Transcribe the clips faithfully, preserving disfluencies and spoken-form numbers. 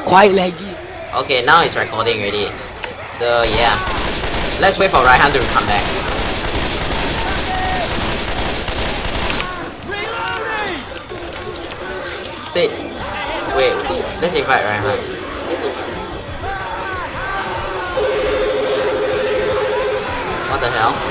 quite laggy. Okay, now it's recording already. So yeah, let's wait for Raihan to come back. Say, wait, let's invite Raihan. What the hell?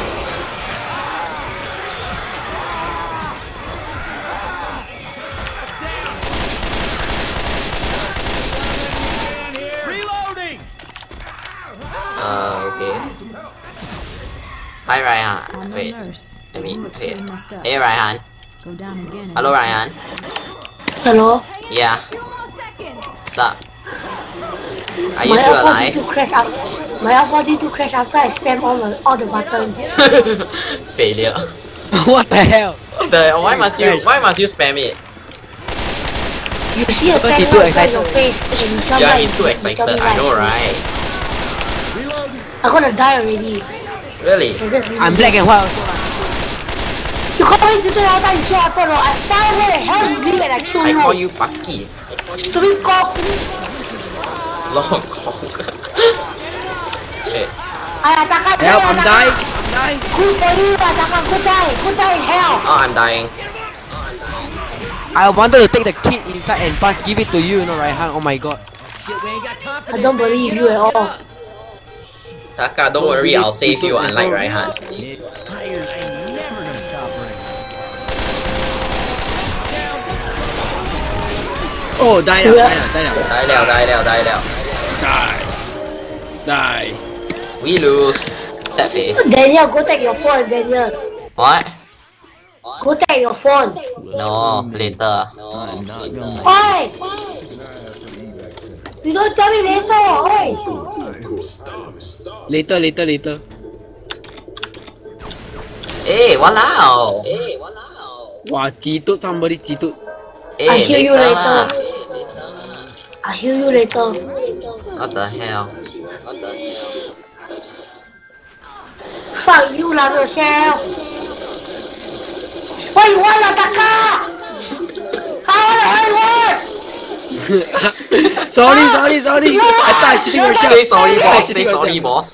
Uh, okay. Hi Raihan. Wait. Let me. Wait. Hey Raihan. Hello Raihan. Hello. Yeah. Sup? Are you still alive? My alpha did to crash after I spam all the all the buttons. Failure. What the hell? What the hell? Why must you? Why must you spam it? You see a Because he's too excited. your face and you jump Yeah, right, he's too excited. I know, right? I'm gonna die already. Really? I'm black and white also. You call me to do all that shit after all. I found where the hell you live and I kill I you. call you Bucky. Stupid cock. Long cock. Wait. I Taka, Help! I'm dying. I'm dying. Good for you, Taka. Good die. Good die in hell. Oh, I'm dying. I wanted to take the kid inside and pass, give it to you, you know, Raihan. Oh my god. I don't believe you at all. Taka, don't worry, I'll save you. Unlike Raihan. Oh, die now, die now, die now. Die liao, die liao, die liao. Die. Die. We lose. Sad face. Daniel, go take your phone, Daniel. What? Go take your phone. No, later. Oi! You don't tell me later, oi! Later, later, later. Hey, walao. Wow, cheated somebody, cheated. Hey, I'll hear you later later. lah. I'll hear you later. What the hell? Fuck you, love yourself. What you want, Taka? How the hell work? Sorry, sorry, sorry. I thought I shooting your shot. Say sorry, I boss. shooting Say your sorry, shot. boss.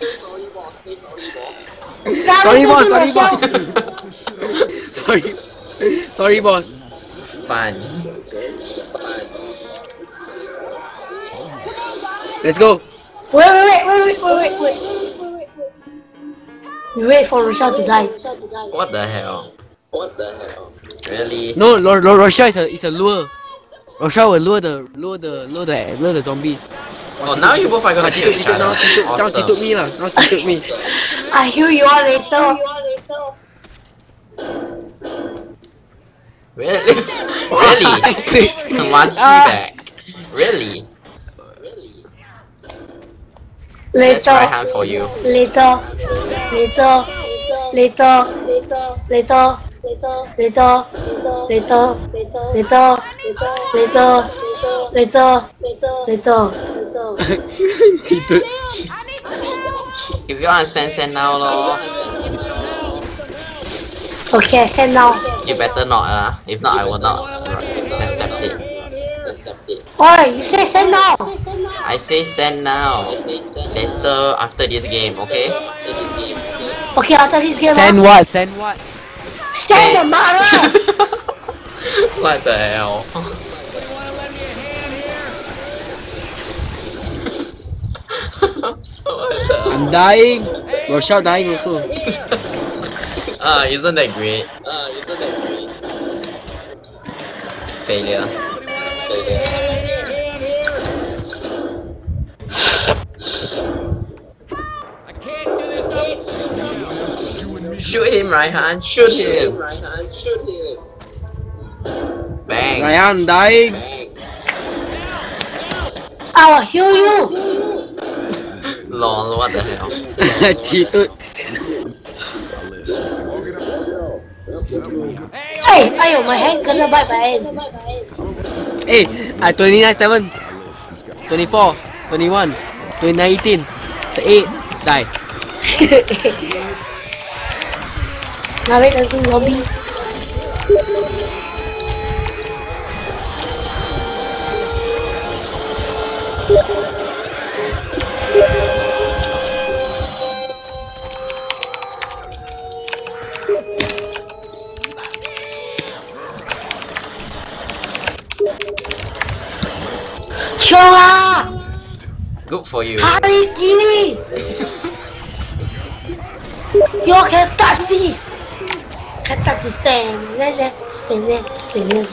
Sorry, boss. Sorry, boss. Sorry. Sorry, boss. Fun. Let's go. Wait, wait, wait, wait, wait, wait, wait. You wait for Rochelle to die. What the hell? What the hell? Really? No, Ro Ro Rochelle is a is a lure. Rochelle will lure the lure the lure the lure the zombies. Oh, now you both are gonna kill each other. Now he took, now he took Awesome. me lah. Now he took me. I hear you all later. Really? Really? Must be back. Really? Let's Later. Raihan for you. Later. Later. Later. Later. Later. Later. Later. Later. Later. Later. Cheated. If you want to send, send now, lor. Okay, I send now. You better not, uh. If not, I will not accept it. Oi, you say send now. I say send now. Later after this game, okay? Okay, after this game. Send huh? what? Send what? Send the mother. What the hell? What the? I'm dying. Rochelle dying also. Ah, isn't that great? Ah, isn't that great? Failure. Failure. Shoot him, Raihan. Shoot him. Bang. Raihan dying. Bang. I will heal you. Lol, what the hell? Cheated. Hey, ayo, my hand gonna bite my hand. Hey, I twenty-nine seven, twenty-four, twenty-one, twenty-nine eighteen, eight, die. Narik langsung lobby. 凶啊！ Good for you. 哈利基， You can touch this. Can touch this thing. Let let stand there, stand there.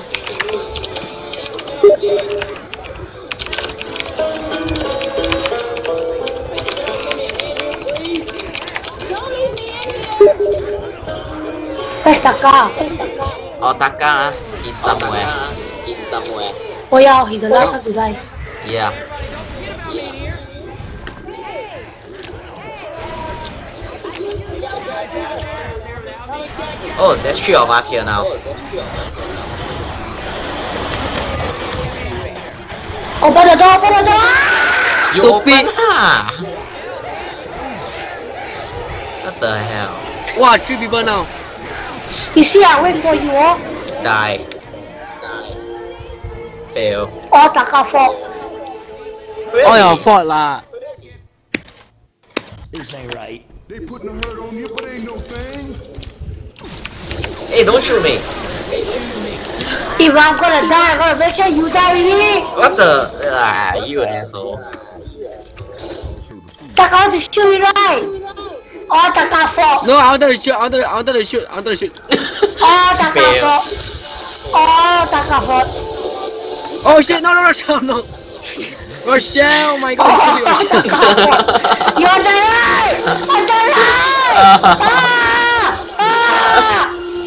Where's Taka? Oh, Taka is somewhere. Is somewhere. Oh yeah, he's the last one to die. Yeah. Oh, there's three of us here now. Open the door, open the door! You open, huh? What the hell? Wow, three people now. You see, I wait for you, oh. Die. Die. Fail. All Taka fault. Really? All your fault lah. This ain't right. They putting a hurt on you, but ain't no thing. Hey, don't shoot me. If I'm gonna die, I'm gonna make sure you die with me. What the? Ah, you asshole. Taka wants to shoot me, right? All Taka fault. No, I wanted to shoot. I wanted, I wanted to shoot. I wanted to shoot. All Taka Fail. fault. All Taka fault. Oh shit! No, no, Rochelle, no. Rochelle, oh my god, Oh, kill me, Taka Rochelle. fault. You're the right. I'm the right. Ah! Ah!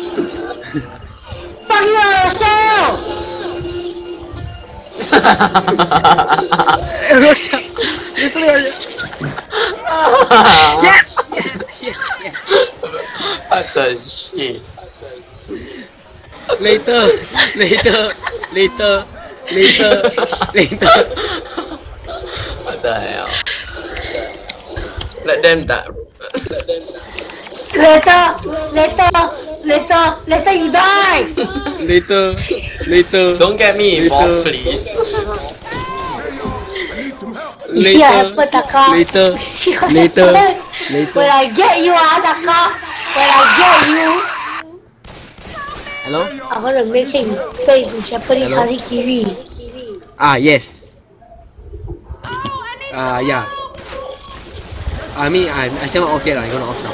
Fuck you, Rochelle. Rochelle, literally Rochelle. Yes, yes, yes, yes. What the shit? Later, later, later, later, later. What the hell? Let them die. Later, later, later, later you die. Later, later. Don't get me involved, Later. please. You see what happened, Taka? Later, You see what later, happened? later. When I get you, ah, Taka. When I get you, Hello? I'm gonna make sure you pay to Japanese Hello? Harikiri. Ah, yes. Ah, uh, yeah. I mean, I I still not off yet. I'm gonna off now.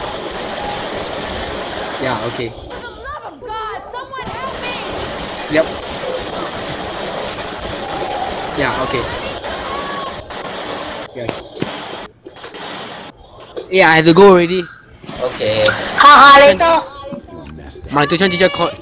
Yeah. Okay. For the love of God, someone help me! Yep. Yeah. Okay. Yeah. Yeah, I have to go already. Okay. Haha, later. My tuition teacher called.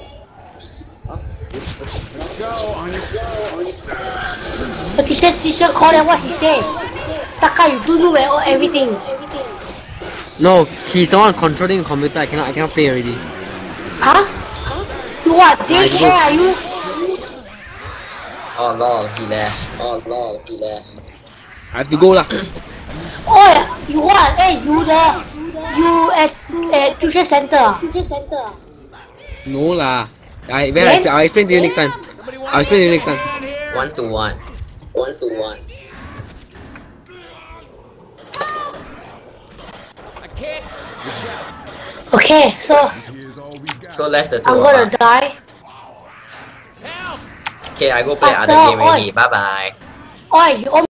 The teacher, teacher called and what he said. Taka, you do do well, everything. No, he's the one controlling the computer. I cannot. I cannot play already. Huh? You what? I Daycare are you? Oh lol, he left. Oh lol, he left. I have to go lah. Oh, you what? Hey, you the you at at tuition center. Tuition center. No lah. I when I, I'll explain to you next time. I'll explain to you next time. One to one. One to one. Okay, so So left the two I'm of gonna us. die. Okay, I go play Faster, other game oi. already. Bye bye. Oh, you